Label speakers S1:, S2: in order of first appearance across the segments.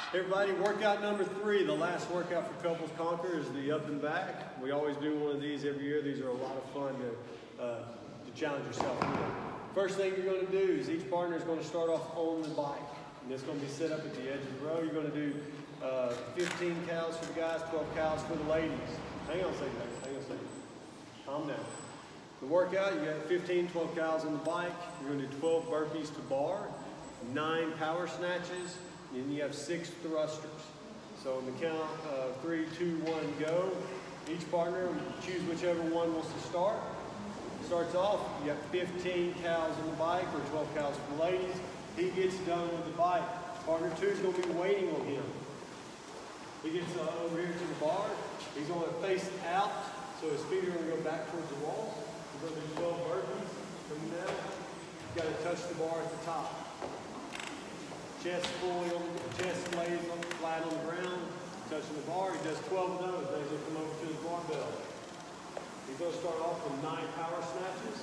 S1: Everybody, workout number 3, the last workout for Couples Conquer is the up and back. We always do one of these every year. These are a lot of fun to challenge yourself with. First thing you're going to do is each partner is going to start off on the bike. And it's going to be set up at the edge of the row. You're going to do 15 cows for the guys, 12 cows for the ladies. Hang on a second, hang on a second. Calm down. The workout, you got 15, 12 cows on the bike. You're going to do 12 burpees to bar, 9 power snatches, and you have 6 thrusters. So on the count of 3, 2, 1, go. Each partner, choose whichever one wants to start. Starts off, you have 15 cows on the bike, or 12 cows for the ladies. He gets done with the bike. Partner 2 is going to be waiting on him. He gets over here to the bar. He's going to face out, so his feet are going to go back towards the wall. He's going to do 12 burpees coming down. You've got to touch the bar at the top. Chest fully on the chest lays flat on the ground, touching the bar. He does 12 of those. Then he'll come over to the barbell. He's going to start off with 9 power snatches.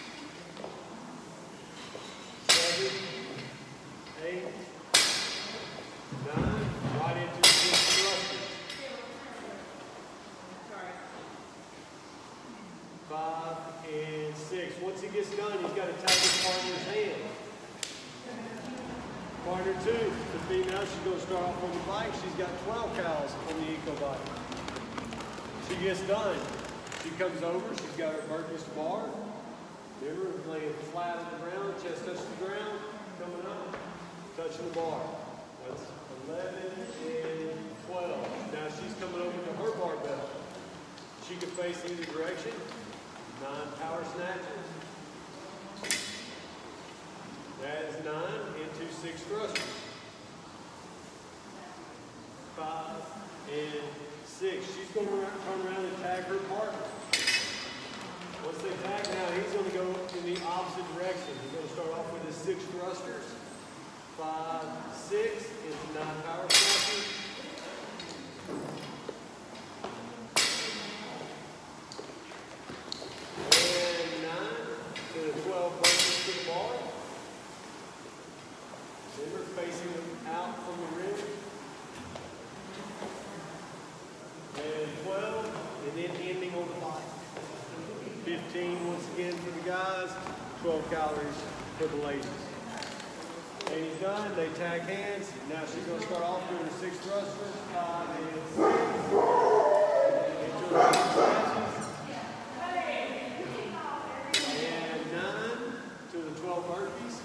S1: 7, 8, 9. Right into the 6 thrusters. 5 and 6. Once he gets done, he's got to tag his partner's hand. Partner 2, the female, she's going to start off on the bike. She's got 12 cows on the eco bike. She gets done. She comes over, she's got her burpees to bar. Remember, laying flat on the ground, chest touches the ground, coming up, touching the bar. That's 11 and 12. Now she's coming over to her barbell. She can face either direction. 9 power snatches. That is 9 into 6 thrusters. 5 and 6. She's going to turn around and tag her partner. Once they tag now, he's going to go in the opposite direction. He's going to start off with his 6 thrusters. 5, 6 into 9 power snatches. And 9 to the 12 burpees to the bar. Remember, facing them out from the rim. And 12, and then ending on the bike. 15 once again for the guys, 12 calories for the ladies. And he's done, they tag hands. Now she's going to start off doing the 6 thrusters, 5 and 6. Into the 6 snatches. And 9 to the 12 burpees.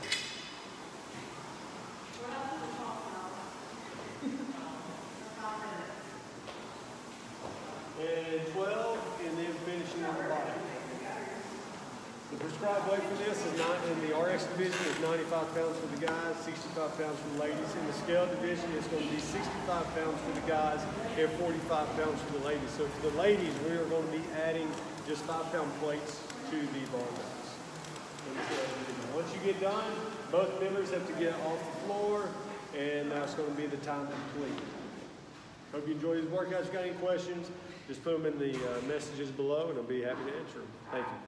S1: And 12, and then finishing on the bike. The prescribed weight for this is in the RX division is 95 pounds for the guys, 65 pounds for the ladies. In the scale division, it's going to be 65 pounds for the guys and 45 pounds for the ladies. So for the ladies, we are going to be adding just 5-pound plates to the barbells. Once you get done, both members have to get off the floor, and that's going to be the time to complete. Hope you enjoy these workouts. If you got any questions, just put them in the messages below, and I'll be happy to answer them. Thank you.